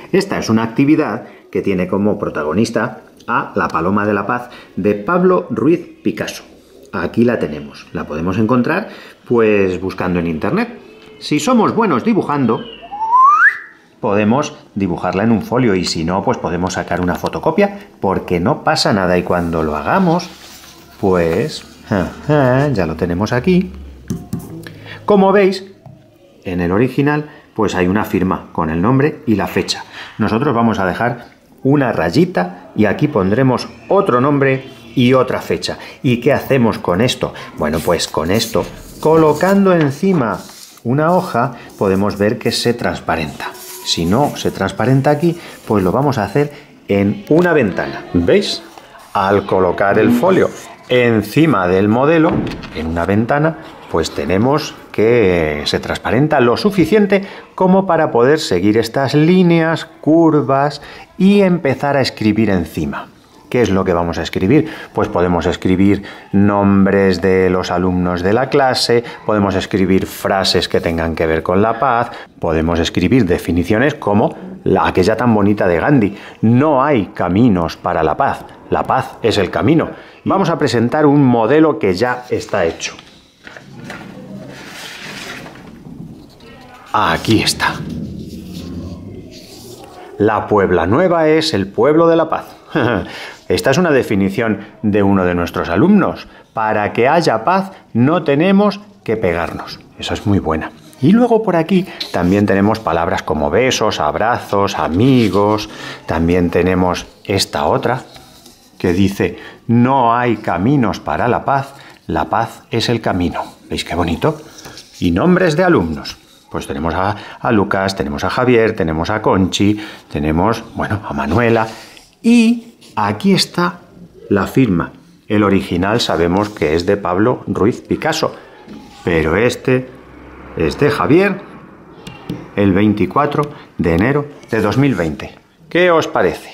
Esta es una actividad que tiene como protagonista a La Paloma de la Paz de Pablo Ruiz Picasso. Aquí la tenemos, la podemos encontrar pues buscando en internet. Si somos buenos dibujando, podemos dibujarla en un folio y si no, pues podemos sacar una fotocopia porque no pasa nada y cuando lo hagamos, pues ya lo tenemos aquí. Como veis, en el original pues hay una firma con el nombre y la fecha. Nosotros vamos a dejar una rayita y aquí pondremos otro nombre y otra fecha. ¿Y qué hacemos con esto? Bueno, pues con esto, colocando encima una hoja, podemos ver que se transparenta. Si no se transparenta aquí, pues lo vamos a hacer en una ventana. ¿Veis? Al colocar el folio encima del modelo, en una ventana, pues tenemos que se transparenta lo suficiente como para poder seguir estas líneas, curvas y empezar a escribir encima. ¿Qué es lo que vamos a escribir? Pues podemos escribir nombres de los alumnos de la clase, podemos escribir frases que tengan que ver con la paz, podemos escribir definiciones como aquella tan bonita de Gandhi: no hay caminos para la paz es el camino. Vamos a presentar un modelo que ya está hecho. Aquí está. La Puebla Nueva es el pueblo de la paz. Esta es una definición de uno de nuestros alumnos. Para que haya paz no tenemos que pegarnos. Esa es muy buena. Y luego por aquí también tenemos palabras como besos, abrazos, amigos. También tenemos esta otra que dice: no hay caminos para la paz es el camino. ¿Veis qué bonito? Y nombres de alumnos. Pues tenemos a Lucas, tenemos a Javier, tenemos a Conchi, tenemos, bueno, a Manuela. Y aquí está la firma. El original sabemos que es de Pablo Ruiz Picasso, pero este es de Javier, el 24 de enero de 2020. ¿Qué os parece?